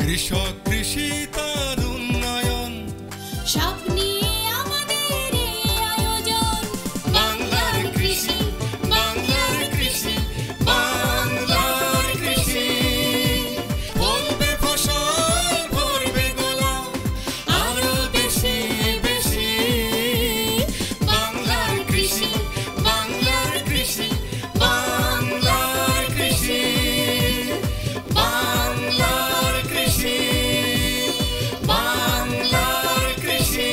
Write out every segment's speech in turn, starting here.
কৃষক কৃষি তার উন্নয়ন সব নিয়ে আমাদের এই আয়োজন। বাংলার কৃষি, বাংলার কৃষি, বাংলার কৃষি। ফলবে ফসল ভরবে গোলা আরো বেশি বেশি। বাংলার কৃষি, বাংলার কৃষি, বাংলার কৃষি, বাংলার কৃষি, বাংলার কৃষি।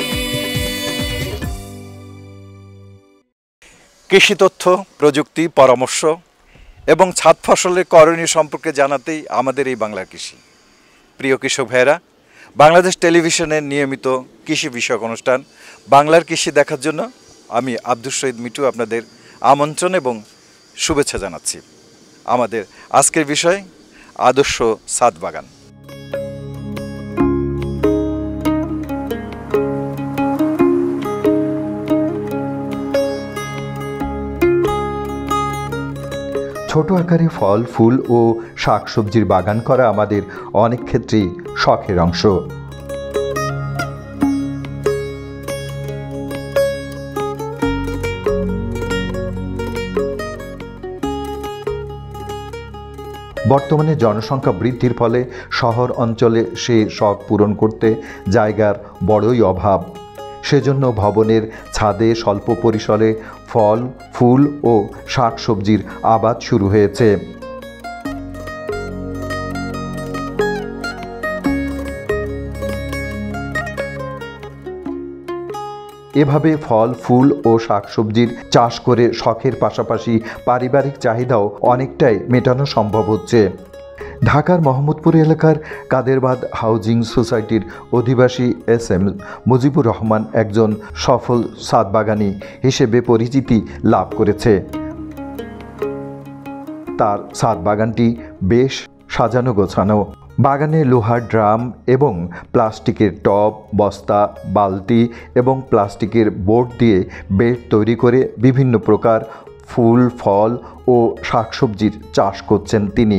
কৃষি তথ্য, প্রযুক্তি, পরামর্শ এবং ছাদ ফসলের করণীয় সম্পর্কে জানাতেই আমাদের এই বাংলার কৃষি। প্রিয় কৃষক ভাইয়েরা, বাংলাদেশ টেলিভিশনের নিয়মিত কৃষি বিষয়ক অনুষ্ঠান বাংলার কৃষি দেখার জন্য আমি আব্দুল শহীদ মিঠু আপনাদের আমন্ত্রণ এবং শুভেচ্ছা জানাচ্ছি। আমাদের আজকের বিষয় আদর্শ ছাদ বাগান। ছোট আকারে ফল, ফুল ও শাকসবজির বাগান করা আমাদের অনেক ক্ষেত্রেই শখের অংশ। বর্তমানে জনসংখ্যা বৃদ্ধির ফলে শহর অঞ্চলে সে শখ পূরণ করতে জায়গার বড়ই অভাব। সেজন্য ভবনের ছাদে স্বল্প পরিসরে ফল, ফুল ও শাকসবজির আবাদ শুরু হয়েছে। এভাবে ফল, ফুল ও শাকসবজির চাষ করে শখের পাশাপাশি পারিবারিক চাহিদাও অনেকটাই মেটানো সম্ভব হচ্ছে। ঢাকার মোহাম্মদপুর এলাকার কাদেরবাদ হাউজিং সোসাইটির অধিবাসী এস.এম. মুজিবুর রহমান একজন সফল ছাদ বাগানি হিসেবে পরিচিতি লাভ করেছে। তার ছাদ বাগানটি বেশ সাজানো গোছানো। বাগানে লোহার ড্রাম এবং প্লাস্টিকের টব, বস্তা, বালতি এবং প্লাস্টিকের বোর্ড দিয়ে বেড তৈরি করে বিভিন্ন প্রকার ফুল, ফল ও শাকসবজির চাষ করছেন তিনি।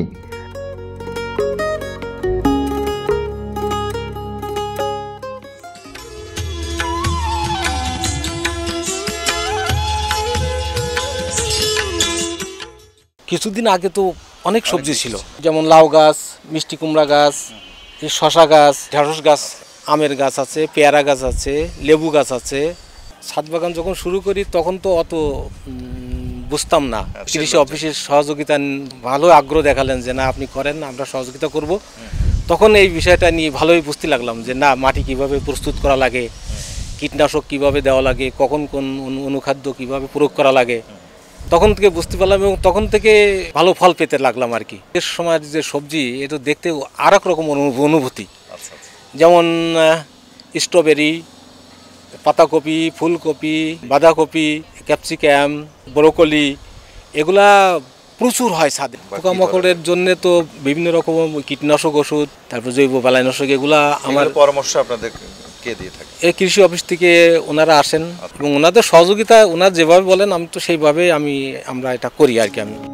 কিছুদিন আগে তো অনেক সবজি ছিল, যেমন লাউ গাছ, মিষ্টি কুমড়া গাছ, শশা গাছ, ঢেঁড়স গাছ, আমের গাছ আছে, পেয়ারা গাছ আছে, লেবু গাছ আছে। ছাদ বাগান যখন শুরু করি তখন তো অত বুঝতাম না। কৃষি অফিসের সহযোগিতা ভালো আগ্রহ দেখালেন যে না আপনি করেন, আমরা সহযোগিতা করব। তখন এই বিষয়টা নিয়ে ভালোই বুঝতে লাগলাম যে না, মাটি কিভাবে প্রস্তুত করা লাগে, কীটনাশক কিভাবে দেওয়া লাগে, কখন কোন অনুখাদ্য কিভাবে প্রয়োগ করা লাগে, তখন থেকে বুঝতে পারলাম এবং তখন থেকে ভালো ফল পেতে লাগলাম আর কি। এর সময় যে সবজি, এটা দেখতে আর এক রকম অনুভূতি। যেমন স্ট্রবেরি, পাতাকপি, ফুলকপি, বাঁধাকপি, ক্যাপসিকাম, ব্রোকলি, এগুলা প্রচুর হয় ছাদে। পোকামাকড়ের জন্য তো বিভিন্ন রকম কীটনাশক ওষুধ, তারপর জৈব বালাইনাশক, এগুলা আমার পরামর্শ আপনাদের কে দিয়ে থাকে? এই কৃষি অফিস থেকে ওনারা আসেন এবং ওনাদের সহযোগিতা ওনারা যেভাবে বলেন আমি তো সেইভাবে আমরা এটা করি আর কি। আমি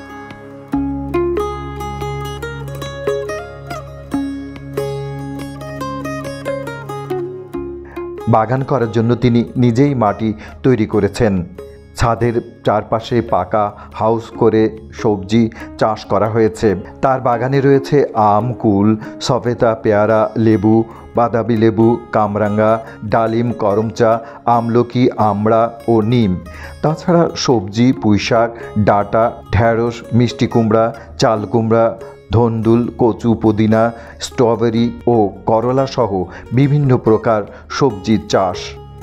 বাগান করার জন্য তিনি নিজেই মাটি তৈরি করেছেন। ছাদের চারপাশে পাকা হাউস করে সবজি চাষ করা হয়েছে। তার বাগানে রয়েছে আম, কুল, সফেদা, পেয়ারা, লেবু, বাতাবি লেবু, কামরাঙ্গা, ডালিম, করমচা, আমলকি, আমড়া ও নিম। তাছাড়া সবজি, পুঁইশাক, ডাঁটা, ঢেঁড়স, মিষ্টি কুমড়া, চাল কুমড়া, ধন্দুল, কচু, পুদিনা, স্ট্রবেরি ও করলা সহ বিভিন্ন প্রকার সবজির চাষ।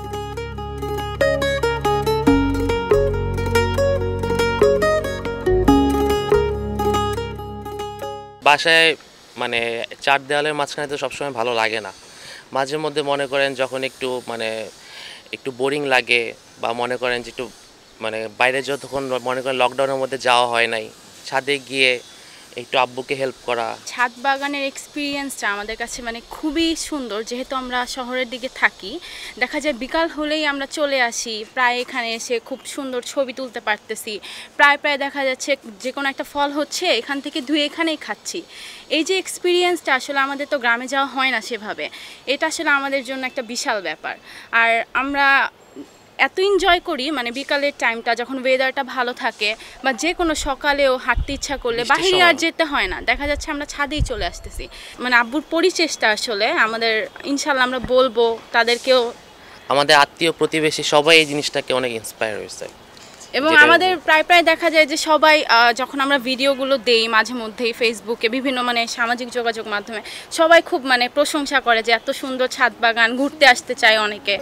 বাসায় মানে চার দেওয়ালের মাঝখানে তো সবসময় ভালো লাগে না। মাঝে মধ্যে মনে করেন যখন একটু বোরিং লাগে বা মনে করেন যে একটু বাইরে যতক্ষণ মনে করেন লকডাউনের মধ্যে যাওয়া হয় নাই, ছাদে গিয়ে একটু আব্বুকে হেল্প করা। ছাদ বাগানের এক্সপিরিয়েন্সটা আমাদের কাছে মানে খুবই সুন্দর। যেহেতু আমরা শহরের দিকে থাকি, দেখা যায় বিকাল হলেই আমরা চলে আসি, প্রায় এখানে এসে খুব সুন্দর ছবি তুলতে পারতেছি। প্রায় দেখা যাচ্ছে যে কোনো একটা ফল হচ্ছে এখান থেকে ধুয়ে এখানেই খাচ্ছি। এই যে এক্সপিরিয়েন্সটা আসলে আমাদের তো গ্রামে যাওয়া হয় না সেভাবে, এটা আসলে আমাদের জন্য একটা বিশাল ব্যাপার। আর আমরা এত এনজয় করি মানে বিকালের টাইমটা যখন ওয়েদারটা ভালো থাকে, বা যে কোনো সকালেও হাঁটতে ইচ্ছা করলে বাইরে আর যেতে হয় না, দেখা যাচ্ছে আমরা ছাদেই চলে আসতেছি। মানে আব্বুর পরিচেষ্টা আসলে আমাদের, ইনশাল্লাহ আমরা বলবো তাদেরকেও। আমাদের আত্মীয় প্রতিবেশী সবাই এই জিনিসটাকে অনেক ইন্সপায়ার হয়েছে। এবং আমাদের প্রায় দেখা যায় যে সবাই যখন আমরা ভিডিওগুলো দেই মাঝে মধ্যেই ফেসবুকে বিভিন্ন মানে সামাজিক যোগাযোগ মাধ্যমে, সবাই খুব মানে প্রশংসা করে যে এত সুন্দর ছাদ বাগান, ঘুরতে আসতে চায় অনেকে।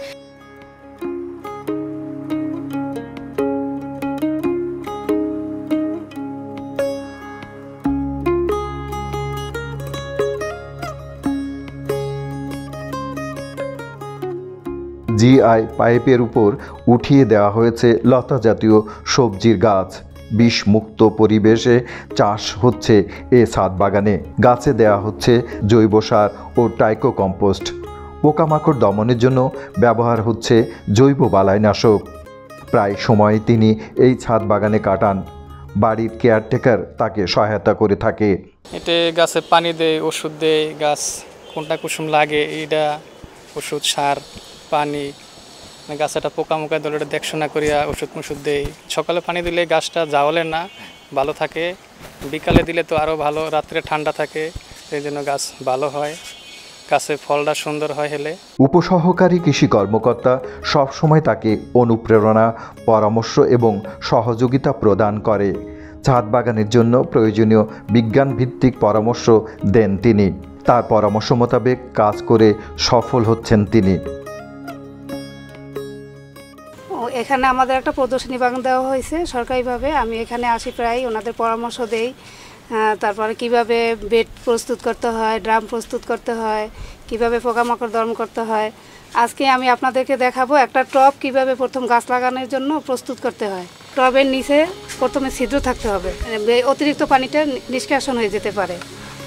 জিআই পাইপের উপর উঠিয়ে দেওয়া হয়েছে লতা জাতীয় সবজির গাছ। বিষমুক্ত পরিবেশে চাষ হচ্ছে এ ছাদ বাগানে। গাছে দেওয়া হচ্ছে জৈব সার ও টাইকো কম্পোস্ট। পোকামাকড় দমনের জন্য ব্যবহার হচ্ছে জৈব বালাইনাশক। প্রায় সময় তিনি এই ছাদ বাগানে কাটান। বাড়ির কেয়ারটেকার তাকে সহায়তা করে থাকে। এতে গাছে পানি দেয়, ওষুধ দেয়, গাছ কোনটা কুসুম লাগে এইটা ওষুধ সার পানি, গাছটা পোকামোকা দলে দেখশোনা করিয়া ওষুধ দেয়। সকালে পানি দিলে গাছটা জাওলে না, ভালো থাকে। বিকালে দিলে তো আরও ভালো, রাত্রে ঠান্ডা থাকে, এই জন্য গাছ ভালো হয়, গাছে ফলটা সুন্দর হয়। হেলে উপসহকারী কৃষি কর্মকর্তা সবসময় তাকে অনুপ্রেরণা, পরামর্শ এবং সহযোগিতা প্রদান করে। ছাদ বাগানের জন্য প্রয়োজনীয় বিজ্ঞানভিত্তিক পরামর্শ দেন তিনি। তার পরামর্শ মোতাবেক কাজ করে সফল হচ্ছেন তিনি। এখানে আমাদের একটা প্রদর্শনী বাগান দেওয়া হয়েছে সরকারিভাবে। আমি এখানে আসি, প্রায় ওনাদের পরামর্শ দেই। তারপরে কিভাবে বেড প্রস্তুত করতে হয়, ড্রাম প্রস্তুত করতে হয়, কিভাবে পোকামাকড় দমন করতে হয়। আজকে আমি আপনাদেরকে দেখাবো একটা টব কিভাবে প্রথম গাছ লাগানোর জন্য প্রস্তুত করতে হয়। টবের নিচে প্রথমে ছিদ্র থাকতে হবে, অতিরিক্ত পানিটা নিষ্কাশন হয়ে যেতে পারে।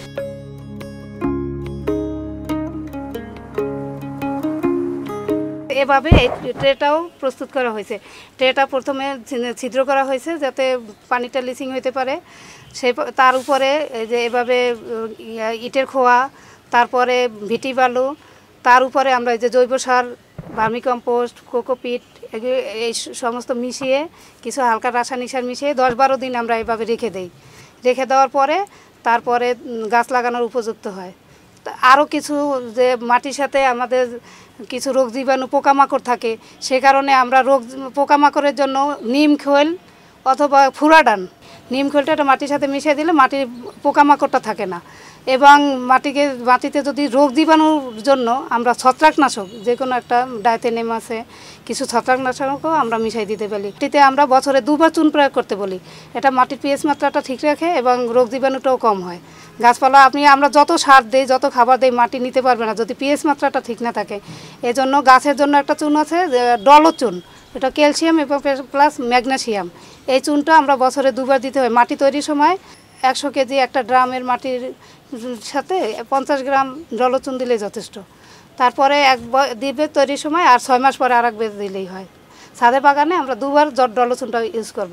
এভাবে এই ট্রেটাও প্রস্তুত করা হয়েছে। ট্রেটা প্রথমে ছিদ্র করা হয়েছে যাতে পানিটা লিচিং হইতে পারে। তার উপরে যে এভাবে ইটের খোয়া, তারপরে ভিটি বালু, তার উপরে আমরা এই যে জৈব সার, ভার্মি কম্পোস্ট, কোকোপিট এই সমস্ত মিশিয়ে, কিছু হালকা রাসায়নিক সার মিশিয়ে 10-12 দিন আমরা এভাবে রেখে দেই। রেখে দেওয়ার পরে তারপরে গাছ লাগানোর উপযুক্ত হয়। আরও কিছু যে মাটির সাথে আমাদের কিছু রোগ জীবাণু পোকামাকড় থাকে, সে কারণে আমরা পোকামাকড়ের জন্য নিম খোল অথবা ফুরাডান, নিম খোলটা মাটির সাথে মিশিয়ে দিলে মাটির পোকামাকড়টা থাকে না। এবং মাটিতে যদি রোগ জীবাণুর জন্য আমরা ছত্রাকনাশক, যে কোনো একটা ডাইথেনেম আছে, কিছু ছত্রাকনাশকও আমরা মিশাই দিতে পারি। এটিতে আমরা বছরে 2 বার চুন প্রয়োগ করতে বলি। এটা মাটির পিএইচ মাত্রাটা ঠিক রাখে এবং রোগ জীবাণুটাও কম হয়। গাছপালা আমরা যত সার দেই, যত খাবার দেই, মাটি নিতে পারবে না যদি পিএইচ মাত্রাটা ঠিক না থাকে। এজন্য গাছের জন্য একটা চুন আছে, ডলচুন, এটা ক্যালসিয়াম এবং প্লাস ম্যাগনেসিয়াম। এই চুনটা আমরা বছরে 2 বার দিতে হয়। মাটি তৈরির সময় 100 কেজি একটা ড্রামের মাটির সাথে 50 গ্রাম ডলচুন দিলে যথেষ্ট। তারপরে দিবে তৈরির সময়, আর 6 মাস পরে আরেকবার দিলেই হয়। ছাদের বাগানে আমরা 2 বার ডলচুনটা ইউজ করব।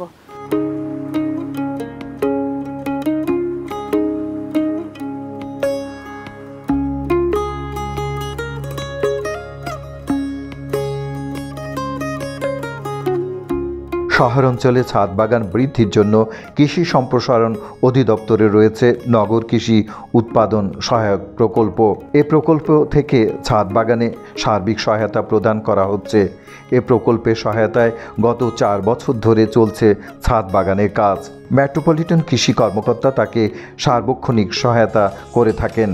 শহরাঞ্চলে ছাদ বাগান বৃদ্ধির জন্য কৃষি সম্প্রসারণ অধিদপ্তরে রয়েছে নগর কৃষি উৎপাদন সহায়ক প্রকল্প। এ প্রকল্প থেকে ছাদ বাগানে সার্বিক সহায়তা প্রদান করা হচ্ছে। এ প্রকল্পের সহায়তায় গত 4 বছর ধরে চলছে ছাদ বাগানের কাজ। মেট্রোপলিটন কৃষি কর্মকর্তা তাকে সার্বক্ষণিক সহায়তা করে থাকেন।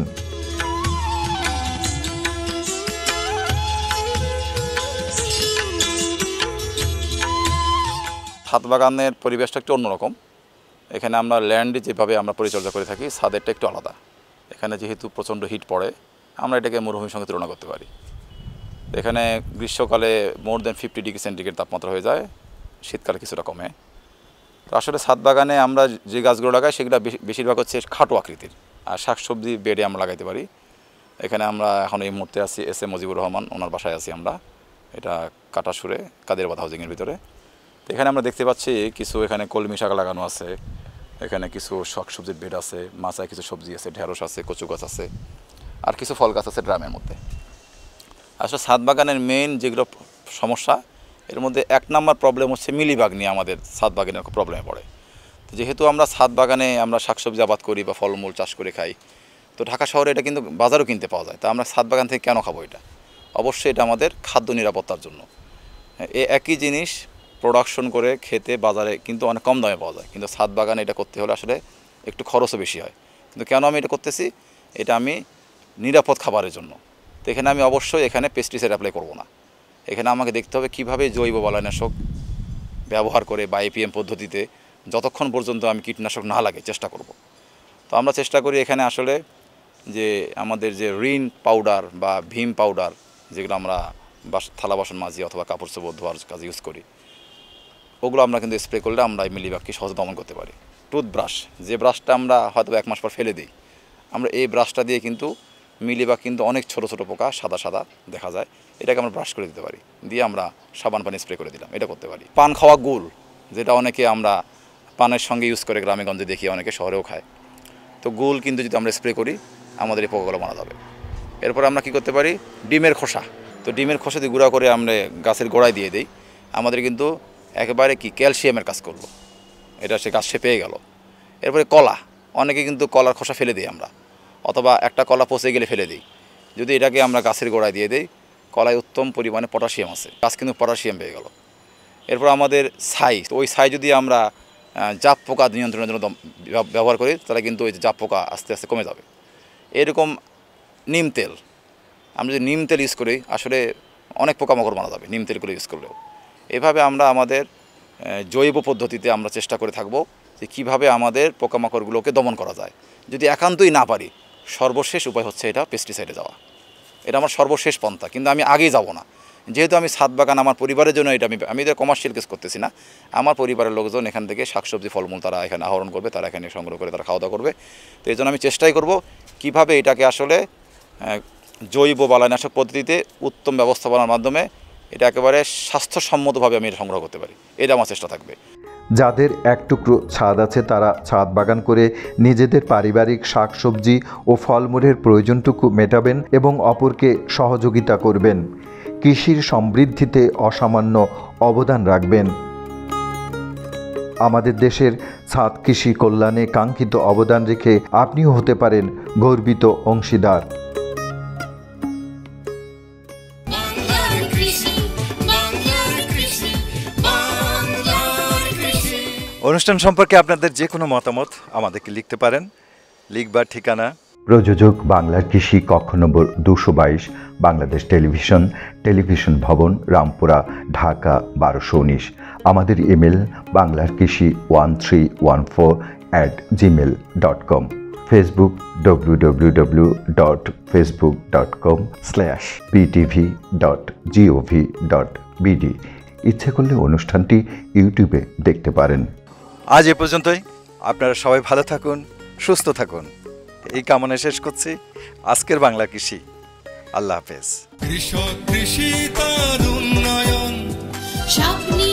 ছাদ বাগানের পরিবেশটা একটু অন্যরকম। এখানে আমরা ল্যান্ডে যেভাবে আমরা পরিচর্যা করে থাকি, ছাদেরটা একটু আলাদা। এখানে যেহেতু প্রচণ্ড হিট পড়ে, আমরা এটাকে মরুভূমির সঙ্গে তুলনা করতে পারি। এখানে গ্রীষ্মকালে মোর দেন 50 ডিগ্রি সেন্টিগ্রেড তাপমাত্রা হয়ে যায়, শীতকালে কিছুটা কমে। তো আসলে ছাদ বাগানে আমরা যে গাছগুলো লাগাই সেগুলো বেশিরভাগ হচ্ছে খাটো আকৃতির, আর শাকসবজি বেডে আমরা লাগাইতে পারি। এখানে আমরা এখন এই মুহূর্তে আছি এস এ মুজিবুর রহমান, ওনার বাসায় আছি আমরা, এটা কাটাসুরে কাদেরবাদ হাউজিংয়ের ভিতরে। তো এখানে আমরা দেখতে পাচ্ছি কিছু এখানে কলমি শাক লাগানো আছে, এখানে কিছু শাকসবজির বেড আছে, মাচায় কিছু সবজি আছে, ঢেঁড়স আছে, কচু গাছ আছে, আর কিছু ফল গাছ আছে ড্রামের মধ্যে। আসলে ছাদ বাগানের মেইন যেগুলো সমস্যা, এর মধ্যে 1 নম্বর প্রবলেম হচ্ছে মিলিবাগ নিয়ে আমাদের ছাদ বাগানের প্রবলেমে পড়ে। তো যেহেতু আমরা ছাদ বাগানে আমরা শাকসবজি আবাদ করি বা ফলমূল চাষ করে খাই, তো ঢাকা শহরে এটা কিন্তু বাজারেও কিনতে পাওয়া যায়। তা আমরা ছাদ বাগান থেকে কেন খাবো এটা? অবশ্যই এটা আমাদের খাদ্য নিরাপত্তার জন্য। এই একই জিনিস প্রোডাকশন করে খেতে বাজারে কিন্তু অনেক কম দামে পাওয়া যায়, কিন্তু ছাদ বাগানে এটা করতে হলে আসলে একটু খরচও বেশি হয়। কিন্তু কেন আমি এটা করতেছি? এটা আমি নিরাপদ খাবারের জন্য। তো এখানে আমি অবশ্যই এখানে পেস্টিসাইড অ্যাপ্লাই করব না। এখানে আমাকে দেখতে হবে কীভাবে জৈব বালাইনাশক ব্যবহার করে বা APM পদ্ধতিতে যতক্ষণ পর্যন্ত আমি কীটনাশক না লাগে চেষ্টা করব। তো আমরা চেষ্টা করি এখানে আসলে যে আমাদের যে রিন পাউডার বা ভীম পাউডার, যেগুলো আমরা থালা বাসন মাজি অথবা কাপড় চোপড় ধোয়ার কাজে ইউজ করি, ওগুলো আমরা কিন্তু স্প্রে করলে আমরা এই মিলিবাগকে সহজে দমন করতে পারি। টুথব্রাশ, যে ব্রাশটা আমরা হয়তো 1 মাস পর ফেলে দিই, আমরা এই ব্রাশটা দিয়ে কিন্তু মিলিবাগ কিন্তু অনেক ছোট ছোট পোকা সাদা সাদা দেখা যায়, এটাকে আমরা ব্রাশ করে দিতে পারি, দিয়ে আমরা সাবান পানি স্প্রে করে দিলাম, এটা করতে পারি। পান খাওয়া গুল, যেটা অনেকে আমরা পানের সঙ্গে ইউজ করে গ্রামে গঞ্জে দেখি, অনেকে শহরেও খায়। তো গুল কিন্তু যদি আমরা স্প্রে করি আমাদের এই পোকাগুলো মারা যাবে। এরপর আমরা কি করতে পারি? ডিমের খোসা, তো ডিমের খোসা দিয়ে গুঁড়া করে আমরা গাছের গোড়ায় দিয়ে দিই, আমাদের কিন্তু একেবারে কি ক্যালসিয়ামের কাজ করলো, এটা সে গাছ সে পেয়ে গেল। এরপরে কলা, অনেকে কিন্তু কলার খোসা ফেলে দিই আমরা, অথবা একটা কলা পচে গেলে ফেলে দিই। যদি এটাকে আমরা গাছের গোড়ায় দিয়ে দিই, কলায় উত্তম পরিমাণে পটাশিয়াম আছে, গাছ কিন্তু পটাশিয়াম পেয়ে গেল। এরপর আমাদের ছাই, তো ওই ছাই যদি আমরা জাপ পোকা নিয়ন্ত্রণের জন্য ব্যবহার করি, তাহলে কিন্তু ওই জাপ পোকা আস্তে আস্তে কমে যাবে। এরকম নিম তেল, আমরা যদি নিম তেল ইউজ করি আসলে অনেক পোকামাকড় মারা যাবে নিম তেলগুলো ইউজ করলেও। এভাবে আমরা আমাদের জৈব পদ্ধতিতে আমরা চেষ্টা করে থাকব যে কীভাবে আমাদের পোকামাকড়গুলোকে দমন করা যায়। যদি একান্তই না পারি, সর্বশেষ উপায় হচ্ছে এটা পেস্টিসাইডে যাওয়া, এটা আমার সর্বশেষ পন্থা। কিন্তু আমি আগেই যাব না, যেহেতু আমি ছাদ বাগান আমার পরিবারের জন্য এটা আমি তো কমার্শিয়াল কেস করতেছি না, আমার পরিবারের লোকজন এখান থেকে শাকসবজি ফলমূল তারা এখানে আহরণ করবে, তারা এখানে সংগ্রহ করে তারা খাওয়া দাওয়া করবে। তো এই জন্য আমি চেষ্টাই করব কীভাবে এটাকে আসলে জৈব বালাইনাশক পদ্ধতিতে উত্তম ব্যবস্থাপনার মাধ্যমে এটা একেবারে স্বাস্থ্যসম্মতভাবে আমি এটা সংগ্রহ করতে পারি, এটা আমার চেষ্টা থাকবে। যাদের এক টুকরো ছাদ আছে তারা ছাদ বাগান করে নিজেদের পারিবারিক শাকসবজি ও ফলমূলের প্রয়োজনটুকু মেটাবেন এবং অপরকে সহযোগিতা করবেন, কৃষির সমৃদ্ধিতে অসামান্য অবদান রাখবেন। আমাদের দেশের ছাদ কৃষি কল্যাণে কাঙ্ক্ষিত অবদান রেখে আপনিও হতে পারেন গর্বিত অংশীদার। অনুষ্ঠান সম্পর্কে আপনাদের যে কোনো মতামত আমাদেরকে লিখতে পারেন। লিখবার ঠিকানা: প্রযোজক বাংলার কৃষি, কক্ষ নম্বর 222, বাংলাদেশ টেলিভিশন, টেলিভিশন ভবন, রামপুরা, ঢাকা 1219। আমাদের ইমেল banglarkrishi1314@gmail.com। Facebook www.facebook.com/ptv.gov.bd। ইচ্ছে করলে অনুষ্ঠানটি ইউটিউবে দেখতে পারেন। আজ এ পর্যন্তই। আপনারা সবাই ভালো থাকুন, সুস্থ থাকুন, এই কামনা শেষ করছি আজকের বাংলা কৃষি। আল্লাহ হাফেজ। কৃষক কৃষি তার উন্নয়ন, স্বপ্নি